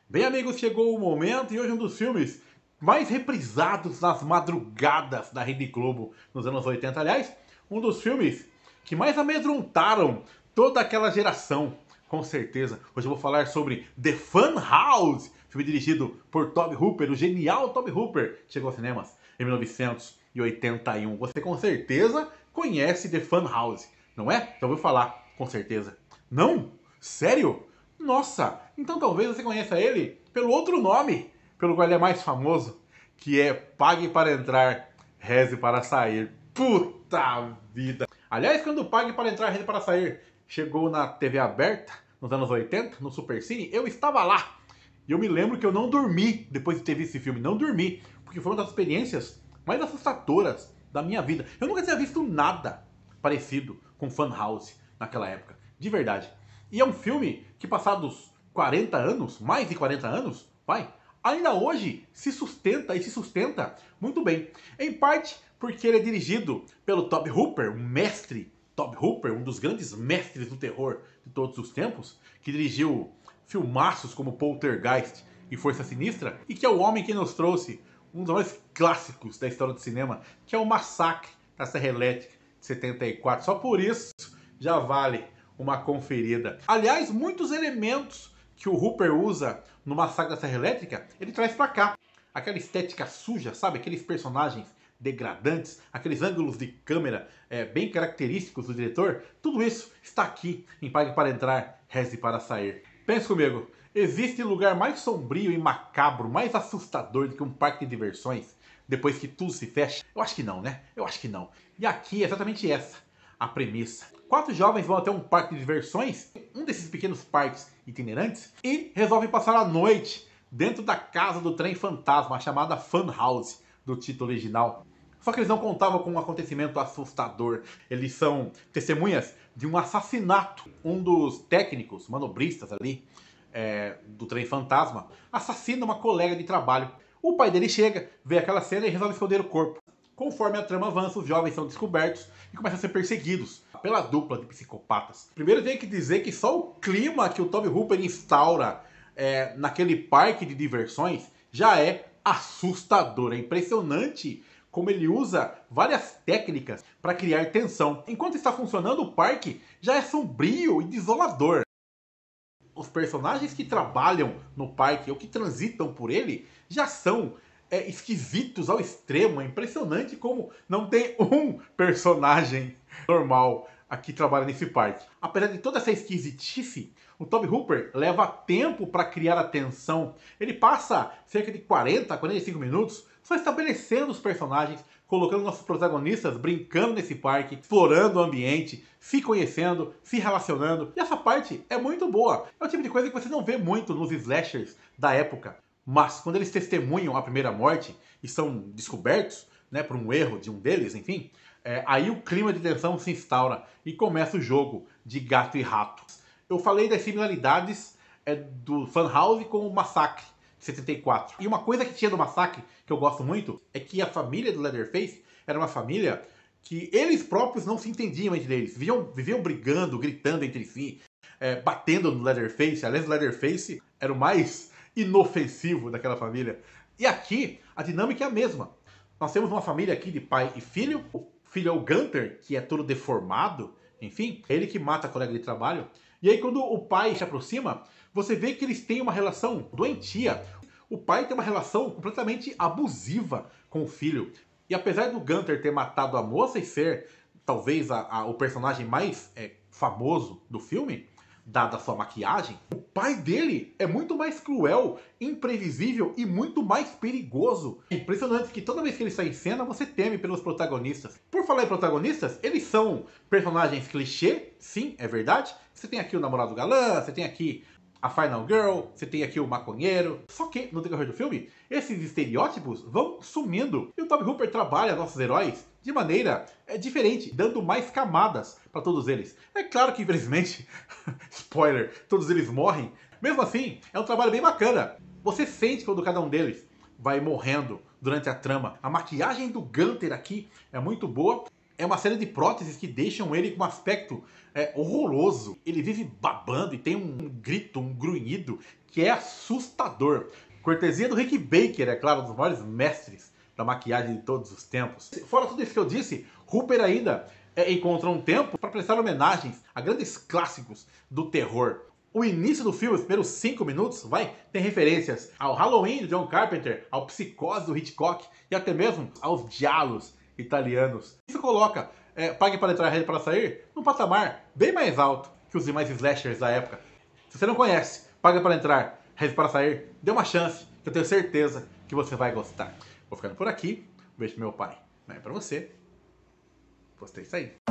Bem, amigos, chegou o momento e hoje um dos filmes mais reprisados nas madrugadas da Rede Globo nos anos 80. Aliás, um dos filmes que mais amedrontaram toda aquela geração, com certeza. Hoje eu vou falar sobre The Fun House, filme dirigido por Tobe Hooper, o genial Tobe Hooper, que chegou aos cinemas em 1981. Você com certeza conhece The Fun House, não é? Então eu vou falar, com certeza. Não? Sério? Nossa, então talvez você conheça ele pelo outro nome, pelo qual ele é mais famoso, que é Pague para Entrar, Reze para Sair. Puta vida! Aliás, quando Pague para Entrar, Reze para Sair chegou na TV aberta, nos anos 80, no Supercine, eu estava lá. E eu me lembro que eu não dormi depois de ter visto esse filme. Não dormi, porque foi uma das experiências mais assustadoras da minha vida. Eu nunca tinha visto nada parecido com Fun House naquela época. De verdade. E é um filme que, passados 40 anos, mais de 40 anos, ainda hoje se sustenta e se sustenta muito bem. Em parte porque ele é dirigido pelo Tobe Hooper, um mestre. Tobe Hooper, um dos grandes mestres do terror de todos os tempos, que dirigiu filmaços como Poltergeist e Força Sinistra, e que é o homem que nos trouxe um dos mais clássicos da história do cinema, que é o Massacre da Serra Elétrica de 74. Só por isso já vale uma conferida. Aliás, muitos elementos que o Hooper usa no Massacre da Serra Elétrica, ele traz pra cá. Aquela estética suja, sabe? Aqueles personagens degradantes, aqueles ângulos de câmera bem característicos do diretor. Tudo isso está aqui em Pague para Entrar, Reze para Sair. Pense comigo, existe lugar mais sombrio e macabro, mais assustador do que um parque de diversões depois que tudo se fecha? Eu acho que não, né? Eu acho que não. E aqui é exatamente essa a premissa. 4 jovens vão até um parque de diversões, um desses pequenos parques itinerantes, e resolvem passar a noite dentro da casa do trem fantasma, chamada Fun House, do título original. Só que eles não contavam com um acontecimento assustador. Eles são testemunhas de um assassinato. Um dos técnicos, manobristas ali, do trem fantasma, assassina uma colega de trabalho. O pai dele chega, vê aquela cena e resolve esconder o corpo. Conforme a trama avança, os jovens são descobertos e começam a ser perseguidos pela dupla de psicopatas. Primeiro tem que dizer que só o clima que o Tobe Hooper instaura naquele parque de diversões já é assustador. É impressionante como ele usa várias técnicas para criar tensão. Enquanto está funcionando, o parque já é sombrio e desolador. Os personagens que trabalham no parque ou que transitam por ele já são esquisitos ao extremo. É impressionante como não tem um personagem normal aqui trabalha nesse parque. Apesar de toda essa esquisitice, o Tobe Hooper leva tempo para criar a tensão. Ele passa cerca de 40 a 45 minutos só estabelecendo os personagens, colocando nossos protagonistas brincando nesse parque, explorando o ambiente, se conhecendo, se relacionando. E essa parte é muito boa. É o tipo de coisa que você não vê muito nos slashers da época. Mas quando eles testemunham a primeira morte e são descobertos, né, por um erro de um deles, enfim, aí o clima de tensão se instaura e começa o jogo de gato e rato. Eu falei das similaridades do Funhouse com o Massacre de 74. E uma coisa que tinha do Massacre, que eu gosto muito, é que a família do Leatherface era uma família que eles próprios não se entendiam entre eles. Viviam brigando, gritando entre si, batendo no Leatherface. Aliás, o Leatherface era o mais inofensivo daquela família. E aqui, a dinâmica é a mesma. Nós temos uma família aqui de pai e filho. O filho é o Gunter, que é todo deformado. Enfim, é ele que mata a colega de trabalho. E aí, quando o pai se aproxima, você vê que eles têm uma relação doentia. O pai tem uma relação completamente abusiva com o filho. E apesar do Gunter ter matado a moça e ser, talvez, o personagem mais famoso do filme, dada a sua maquiagem, o pai dele é muito mais cruel, imprevisível e muito mais perigoso. É impressionante que toda vez que ele sai em cena, você teme pelos protagonistas. Por falar em protagonistas, eles são personagens clichê, sim, é verdade. Você tem aqui o namorado galã, você tem aqui a Final Girl, você tem aqui o maconheiro. Só que, no decorrer do filme, esses estereótipos vão sumindo. E o Tobe Hooper trabalha nossos heróis de maneira diferente, dando mais camadas para todos eles. É claro que, infelizmente, spoiler, todos eles morrem. Mesmo assim, é um trabalho bem bacana. Você sente quando cada um deles vai morrendo durante a trama. A maquiagem do Gunter aqui é muito boa. É uma série de próteses que deixam ele com um aspecto horroroso. Ele vive babando e tem um grito, um grunhido que é assustador. Cortesia do Rick Baker, é claro, um dos maiores mestres da maquiagem de todos os tempos. Fora tudo isso que eu disse, Hooper ainda encontra um tempo para prestar homenagens a grandes clássicos do terror. O início do filme, os primeiros 5 minutos, tem referências ao Halloween de John Carpenter, ao Psicose do Hitchcock e até mesmo aos giallos italianos. Isso coloca Pague para Entrar, Reze para Sair num patamar bem mais alto que os demais slashers da época. Se você não conhece Pague para Entrar, Reze para Sair, dê uma chance, que eu tenho certeza que você vai gostar. Vou ficando por aqui. Um beijo pro meu pai. Não é pra você. Gostei disso aí.